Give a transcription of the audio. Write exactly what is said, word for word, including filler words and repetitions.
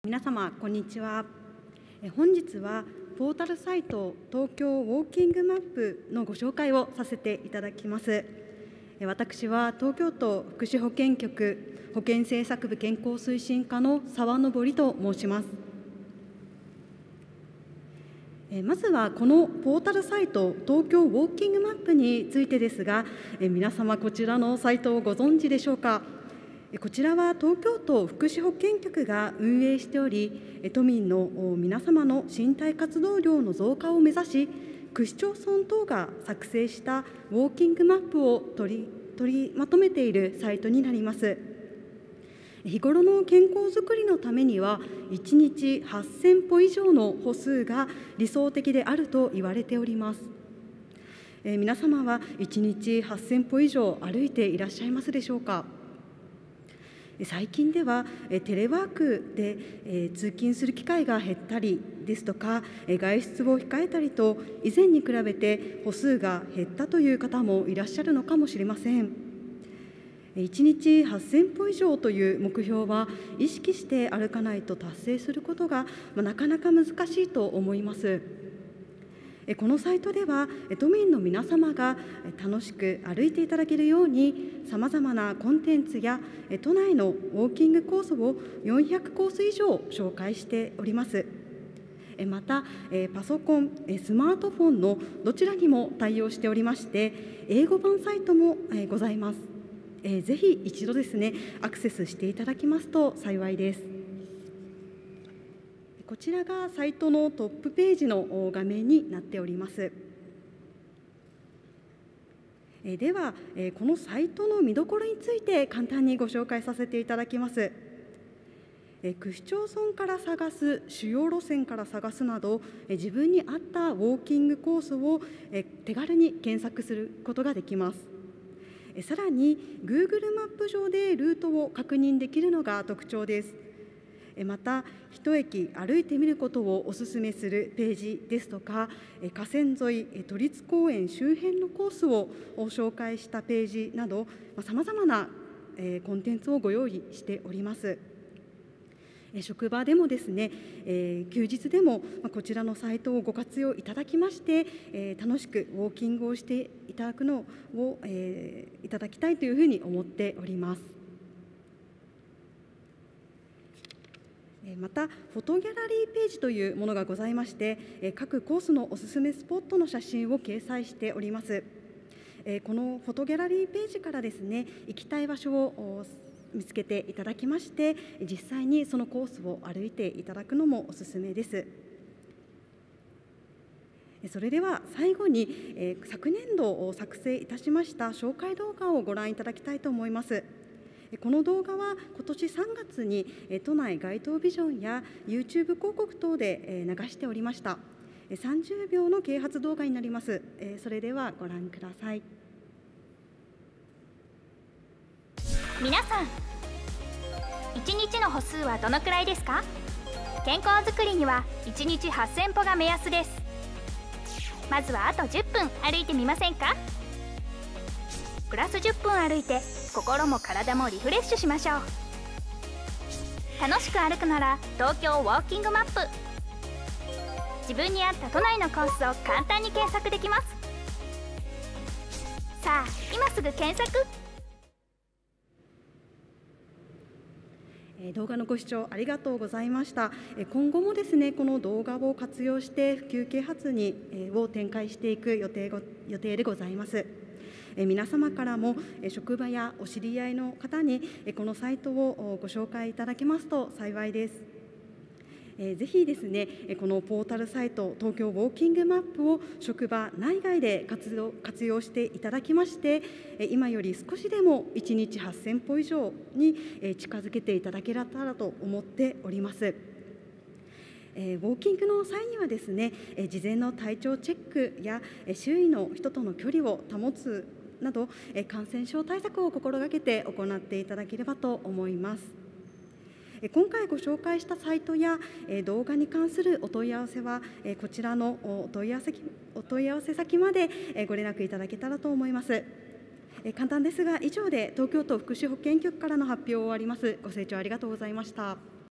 皆様こんにちは。本日はポータルサイト東京ウォーキングマップのご紹介をさせていただきます。私は東京都福祉保健局保健政策部健康推進課の澤登と申します。まずはこのポータルサイト東京ウォーキングマップについてですが、皆様こちらのサイトをご存知でしょうか。こちらは東京都福祉保健局が運営しており、都民の皆様の身体活動量の増加を目指し、区市町村等が作成したウォーキングマップを取り、取りまとめているサイトになります。日頃の健康づくりのためにはいちにちはっせんぽ以上の歩数が理想的であると言われております。えー、皆様はいちにちはっせんぽ以上歩いていらっしゃいますでしょうか。最近ではテレワークで通勤する機会が減ったりですとか、外出を控えたりと以前に比べて歩数が減ったという方もいらっしゃるのかもしれません。いちにちはっせんぽ以上という目標は意識して歩かないと達成することがなかなか難しいと思います。このサイトでは都民の皆様が楽しく歩いていただけるようにさまざまなコンテンツや都内のウォーキングコースをよんひゃくコース以上紹介しております。またパソコン、スマートフォンのどちらにも対応しておりまして英語版サイトもございます。ぜひ一度ですねアクセスしていただきますと幸いです。こちらがサイトのトップページの画面になっております。ではこのサイトの見どころについて簡単にご紹介させていただきます。区市町村から探す、主要路線から探すなど自分に合ったウォーキングコースを手軽に検索することができます。さらに Google マップ上でルートを確認できるのが特徴です。また一駅歩いてみることをお勧めするページですとか、河川沿い都立公園周辺のコースを紹介したページなどさまざまなコンテンツをご用意しております。職場でもですね、休日でもこちらのサイトをご活用いただきまして、楽しくウォーキングをしていただくのをいただきたいというふうに思っております。またフォトギャラリーページというものがございまして、各コースのおすすめスポットの写真を掲載しております。このフォトギャラリーページからですね行きたい場所を見つけていただきまして、実際にそのコースを歩いていただくのもおすすめです。それでは最後に、えー、昨年度作成いたしました紹介動画をご覧いただきたいと思います。この動画は今年さんがつに都内街頭ビジョンや YouTube 広告等で流しておりました。さんじゅうびょうの啓発動画になります。それではご覧ください。 皆さん、いちにちの歩数はどのくらいですか？健康づくりにはいちにちはっせんぽが目安です。まずはあとじゅっぷん歩いてみませんか？プラスじゅっぷん歩いて心も体もリフレッシュしましょう。楽しく歩くなら東京ウォーキングマップ。自分に合った都内のコースを簡単に検索できます。さあ今すぐ検索。 動画のご視聴ありがとうございました。今後もですねこの動画を活用して普及啓発にを展開していく予定ご予定でございます。皆様からも職場やお知り合いの方にこのサイトをご紹介いただけますと幸いです。ぜひですねこのポータルサイト東京ウォーキングマップを職場内外で活動活用していただきまして、今より少しでもいちにちはっせんぽ以上に近づけていただけたらと思っております。ウォーキングの際にはですね事前の体調チェックや周囲の人との距離を保つなど感染症対策を心がけて行っていただければと思います。今回ご紹介したサイトや動画に関するお問い合わせはこちらのお問い合わせお問い合わせ先までご連絡いただけたらと思います。簡単ですが以上で東京都福祉保健局からの発表を終わります。ご清聴ありがとうございました。